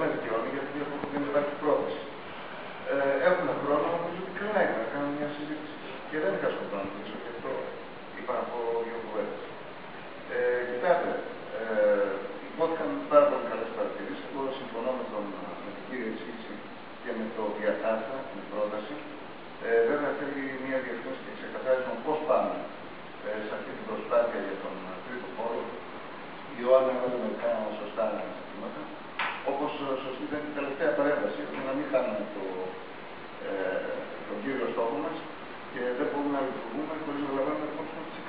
με δικαιώνει, γιατί δεν υπάρχει πρόθεση. Έχουμε χρόνο, νομίζω ότι καλά είναι να κάνουμε μια συζήτηση. Και δεν είχα σκοπό να μιλήσω, γι' αυτό είπα να πω δύο κουβέντες. Κοιτάτε, υπόθηκαν πάρα πολύ καλές παρατηρήσεις. Εγώ συμφωνώ με την κύρια εισήγηση και με το διατάφτα, την πρόταση. Βέβαια θέλει μια διευκρίνηση και ξεκαθάρισμα πώς πάμε σε αυτή την προσπάθεια για τον τρίτο χώρο. Η Ιωάννα έβαλε μερικά σωστά ζητήματα. Όπως σωστή ήταν η τελευταία παρέμβαση, ώστε να μην χάνουμε τον κύριο στόχο μας και δεν μπορούμε να λειτουργούμε χωρίς να λαμβάνουμε υπόψη μας